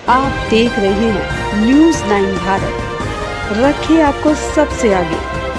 आप देख रहे हैं न्यूज़ 9 भारत, रखिए आपको सबसे आगे।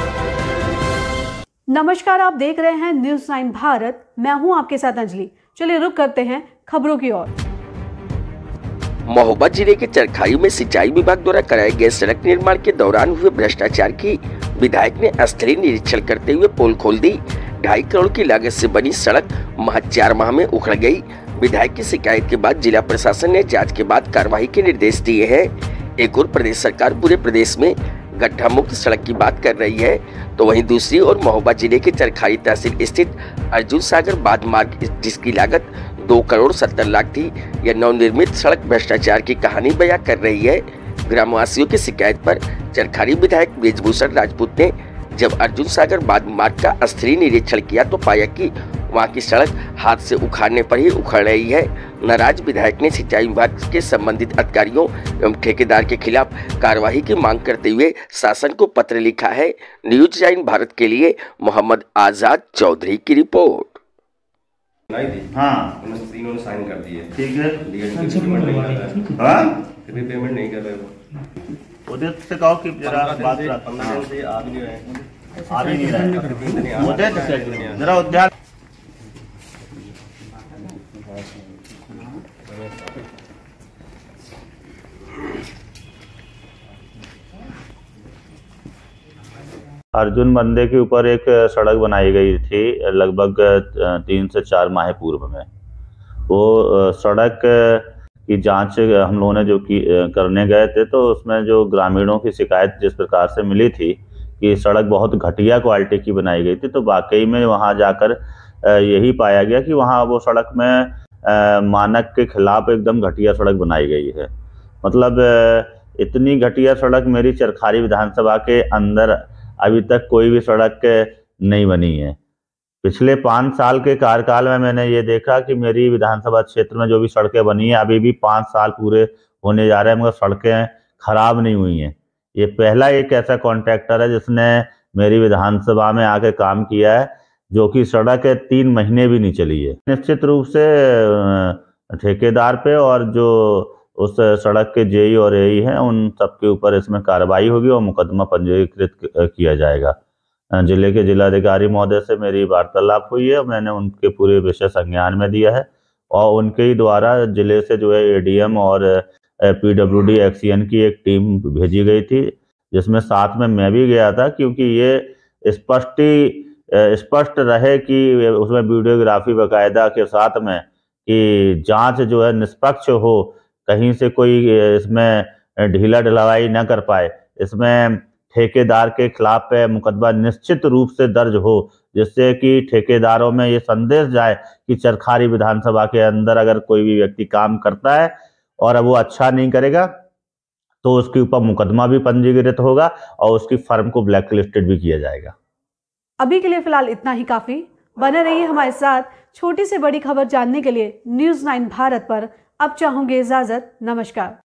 नमस्कार, आप देख रहे हैं न्यूज़ 9 भारत। मैं हूं आपके साथ अंजलि। चलिए रुक करते हैं खबरों की ओर। महोबा जिले के चरखाई में सिंचाई विभाग द्वारा कराए गए सड़क निर्माण के दौरान हुए भ्रष्टाचार की विधायक ने स्थलीय निरीक्षण करते हुए पोल खोल दी। 2.5 करोड़ की लागत से बनी सड़क महज 4 माह में उखड़ गई। विधायक की शिकायत के बाद जिला प्रशासन ने जांच के बाद कार्रवाई के निर्देश दिए हैं। एक और प्रदेश सरकार पूरे प्रदेश में गड्ढा मुक्त सड़क की बात कर रही है, तो वहीं दूसरी ओर महोबा जिले के चरखाई तहसील स्थित अर्जुन सागर बांध मार्ग, जिसकी लागत 2 करोड़ 70 लाख थी, यह नवनिर्मित सड़क भ्रष्टाचार की कहानी बयां कर रही है। ग्रामवासियों की शिकायत पर चरखारी विधायक ब्रिजभूषण राजपूत ने जब अर्जुन सागर बांध मार्ग का स्थलीय निरीक्षण किया तो पाया कि वहां की सड़क हाथ से उखाड़ने पर ही उखड़ रही है। नाराज विधायक ने सिंचाई विभाग के संबंधित अधिकारियों एवं ठेकेदार के खिलाफ कार्रवाई की मांग करते हुए शासन को पत्र लिखा है। न्यूज़ 9 भारत के लिए मोहम्मद आजाद चौधरी की रिपोर्ट। हाँ, इन्होंने साइन कर दिए। ठीक है। पेमेंट नहीं कर रहे वो। उदय से कहो कि जरा बात 15 दिन से आ भी नहीं रहे। आ भी नहीं रहा। उदय जरा उद्यान अर्जुन बंदे के ऊपर एक सड़क बनाई गई थी लगभग 3 से 4 माह पूर्व में। वो सड़क की जांच हम लोगों ने करने गए थे, तो उसमें जो ग्रामीणों की शिकायत जिस प्रकार से मिली थी कि सड़क बहुत घटिया क्वालिटी की बनाई गई थी, तो वाकई में वहां जाकर यही पाया गया कि वहां वो सड़क में मानक के खिलाफ एकदम घटिया सड़क बनाई गई है। मतलब इतनी घटिया सड़क मेरी चरखारी विधानसभा के अंदर अभी तक कोई भी सड़क नहीं बनी है। पिछले 5 साल के कार्यकाल में मैंने ये देखा कि मेरी विधानसभा क्षेत्र में जो भी सड़कें बनी है, अभी भी 5 साल पूरे होने जा रहे हैं मगर सड़कें खराब नहीं हुई हैं। ये पहला एक ऐसा कॉन्ट्रैक्टर है जिसने मेरी विधानसभा में आके काम किया है, जो कि सड़क 3 महीने भी नहीं चली है। निश्चित रूप से ठेकेदार पे और जो उस सड़क के जेई और एई हैं, उन सबके ऊपर इसमें कार्रवाई होगी और मुकदमा पंजीकृत किया जाएगा। जिले के जिलाधिकारी महोदय से मेरी वार्तालाप हुई है, मैंने उनके पूरे विषय संज्ञान में दिया है और उनके ही द्वारा जिले से जो है एडीएम और पीडब्ल्यूडी एक्सीएन की एक टीम भेजी गई थी, जिसमें साथ में मैं भी गया था, क्योंकि ये स्पष्ट रहे कि उसमें वीडियोग्राफी बाकायदा के साथ में कि जांच जो है निष्पक्ष हो, कहीं से कोई इसमें ढीला ढिलाई न कर पाए, इसमें ठेकेदार के खिलाफ मुकदमा निश्चित रूप से दर्ज हो, जिससे कि ठेकेदारों में ये संदेश जाए कि चरखारी विधानसभा के अंदर अगर कोई भी व्यक्ति काम करता है और वो अच्छा नहीं करेगा तो उसके ऊपर मुकदमा भी पंजीकृत होगा और उसकी फर्म को ब्लैक लिस्टेड भी किया जाएगा। अभी के लिए फिलहाल इतना ही काफी। बने रहिए हमारे साथ। छोटी से बड़ी खबर जानने के लिए न्यूज़ 9 भारत पर अब चाहूंगी इजाजत। नमस्कार।